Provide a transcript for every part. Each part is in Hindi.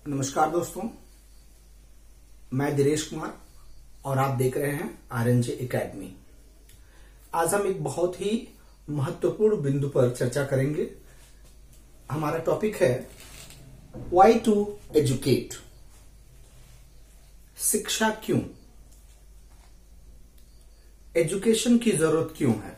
नमस्कार दोस्तों, मैं दिनेश कुमार और आप देख रहे हैं आरएनजे एकेडमी। आज हम एक बहुत ही महत्वपूर्ण बिंदु पर चर्चा करेंगे। हमारा टॉपिक है व्हाई टू एजुकेट। शिक्षा क्यों, एजुकेशन की जरूरत क्यों है।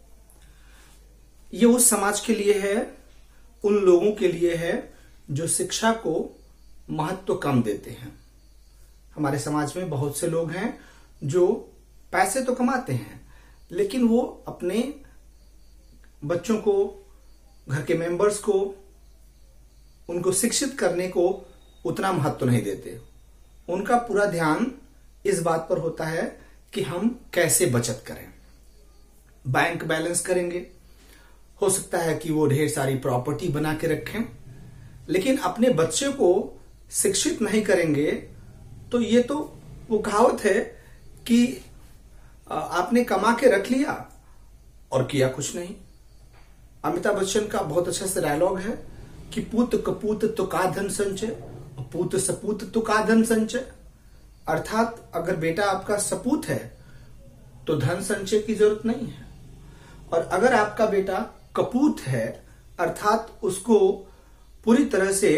ये उस समाज के लिए है, उन लोगों के लिए है जो शिक्षा को महत्व कम देते हैं। हमारे समाज में बहुत से लोग हैं जो पैसे तो कमाते हैं, लेकिन वो अपने बच्चों को, घर के मेंबर्स को, उनको शिक्षित करने को उतना महत्व नहीं देते। उनका पूरा ध्यान इस बात पर होता है कि हम कैसे बचत करें, बैंक बैलेंस करेंगे। हो सकता है कि वो ढेर सारी प्रॉपर्टी बना के रखें, लेकिन अपने बच्चे को शिक्षित नहीं करेंगे तो ये तो वो कहावत है कि आपने कमा के रख लिया और किया कुछ नहीं। अमिताभ बच्चन का बहुत अच्छा सा डायलॉग है कि पूत कपूत तो का धन संचय, पूत सपूत तो का धन संचय। अर्थात अगर बेटा आपका सपूत है तो धन संचय की जरूरत नहीं है, और अगर आपका बेटा कपूत है अर्थात उसको पूरी तरह से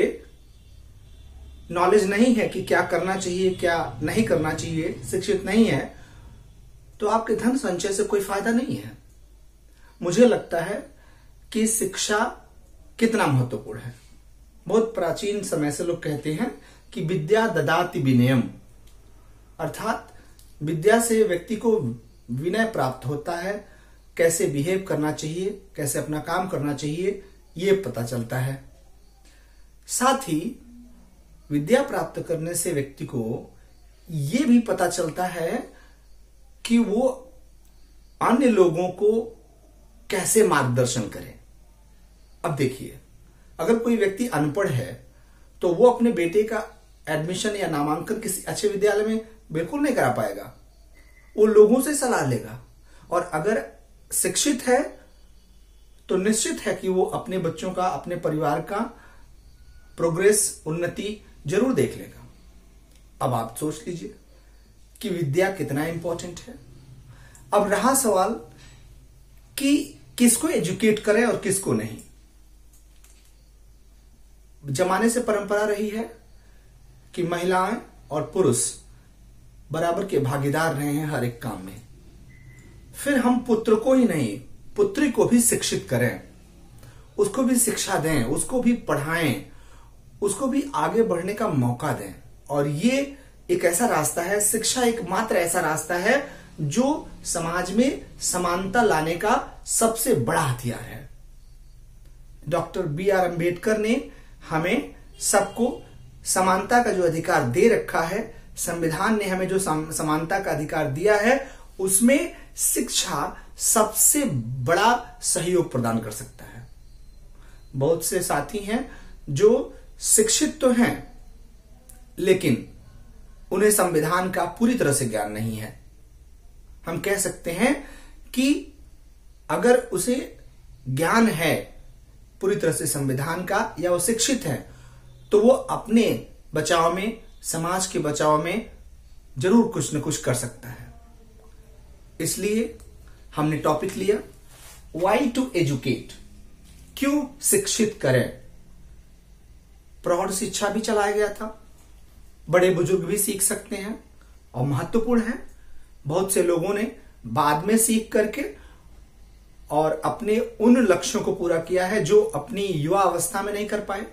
नॉलेज नहीं है कि क्या करना चाहिए क्या नहीं करना चाहिए, शिक्षित नहीं है, तो आपके धन संचय से कोई फायदा नहीं है। मुझे लगता है कि शिक्षा कितना महत्वपूर्ण है। बहुत प्राचीन समय से लोग कहते हैं कि विद्या ददाति विनयम, अर्थात विद्या से व्यक्ति को विनय प्राप्त होता है। कैसे बिहेव करना चाहिए, कैसे अपना काम करना चाहिए, ये पता चलता है। साथ ही विद्या प्राप्त करने से व्यक्ति को ये भी पता चलता है कि वो अन्य लोगों को कैसे मार्गदर्शन करे। अब देखिए, अगर कोई व्यक्ति अनपढ़ है तो वो अपने बेटे का एडमिशन या नामांकन किसी अच्छे विद्यालय में बिल्कुल नहीं करा पाएगा। वो लोगों से सलाह लेगा, और अगर शिक्षित है तो निश्चित है कि वो अपने बच्चों का, अपने परिवार का प्रोग्रेस, उन्नति जरूर देख लेगा। अब आप सोच लीजिए कि विद्या कितना इंपॉर्टेंट है। अब रहा सवाल कि किसको एजुकेट करें और किसको नहीं। जमाने से परंपरा रही है कि महिलाएं और पुरुष बराबर के भागीदार रहे हैं हर एक काम में। फिर हम पुत्र को ही नहीं, पुत्री को भी शिक्षित करें, उसको भी शिक्षा दें, उसको भी पढ़ाएं, उसको भी आगे बढ़ने का मौका दें। और ये एक ऐसा रास्ता है, शिक्षा एकमात्र ऐसा रास्ता है जो समाज में समानता लाने का सबसे बड़ा हथियार है। Doctor B.R. अम्बेडकर ने हमें सबको समानता का जो अधिकार दे रखा है, संविधान ने हमें जो समानता का अधिकार दिया है, उसमें शिक्षा सबसे बड़ा सहयोग प्रदान कर सकता है। बहुत से साथी हैं जो शिक्षित तो हैं, लेकिन उन्हें संविधान का पूरी तरह से ज्ञान नहीं है। हम कह सकते हैं कि अगर उसे ज्ञान है पूरी तरह से संविधान का, या वो शिक्षित है, तो वो अपने बचाव में, समाज के बचाव में जरूर कुछ न कुछ कर सकता है। इसलिए हमने टॉपिक लिया व्हाई टू एजुकेट, क्यों शिक्षित करें। प्रौढ़ शिक्षा भी चलाया गया था, बड़े बुजुर्ग भी सीख सकते हैं और महत्वपूर्ण है। बहुत से लोगों ने बाद में सीख करके और अपने उन लक्ष्यों को पूरा किया है जो अपनी युवा अवस्था में नहीं कर पाए।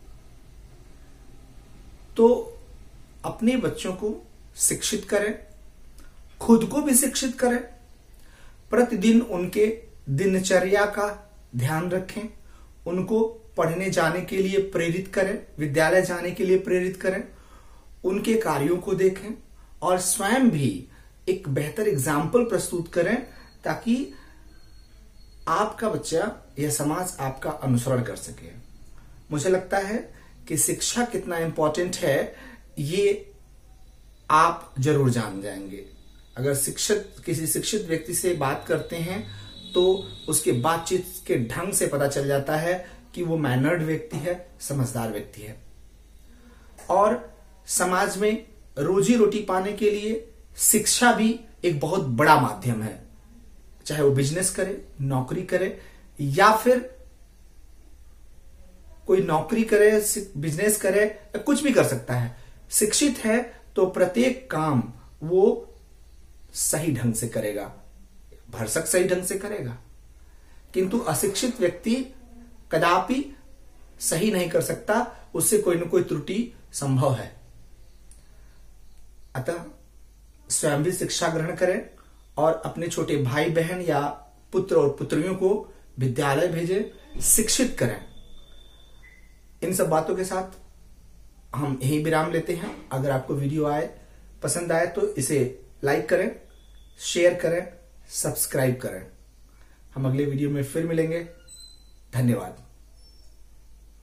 तो अपने बच्चों को शिक्षित करें, खुद को भी शिक्षित करें, प्रतिदिन उनके दिनचर्या का ध्यान रखें, उनको पढ़ने जाने के लिए प्रेरित करें, विद्यालय जाने के लिए प्रेरित करें, उनके कार्यों को देखें और स्वयं भी एक बेहतर एग्जाम्पल प्रस्तुत करें, ताकि आपका बच्चा या समाज आपका अनुसरण कर सके। मुझे लगता है कि शिक्षा कितना इंपॉर्टेंट है ये आप जरूर जान जाएंगे। अगर किसी शिक्षित व्यक्ति से बात करते हैं तो उसके बातचीत के ढंग से पता चल जाता है कि वो मैनर्ड व्यक्ति है, समझदार व्यक्ति है। और समाज में रोजी रोटी पाने के लिए शिक्षा भी एक बहुत बड़ा माध्यम है। चाहे वो बिजनेस करे, नौकरी करे, या फिर कोई नौकरी करे, बिजनेस करे, या कुछ भी कर सकता है। शिक्षित है तो प्रत्येक काम वो सही ढंग से करेगा, भरसक सही ढंग से करेगा। किंतु अशिक्षित व्यक्ति कदापि सही नहीं कर सकता, उससे कोई न कोई त्रुटि संभव है। अतः स्वयं भी शिक्षा ग्रहण करें और अपने छोटे भाई बहन या पुत्र और पुत्रियों को विद्यालय भेजें, शिक्षित करें। इन सब बातों के साथ हम यही विराम लेते हैं। अगर आपको वीडियो पसंद आए तो इसे लाइक करें, शेयर करें, सब्सक्राइब करें। हम अगले वीडियो में फिर मिलेंगे। धन्यवाद।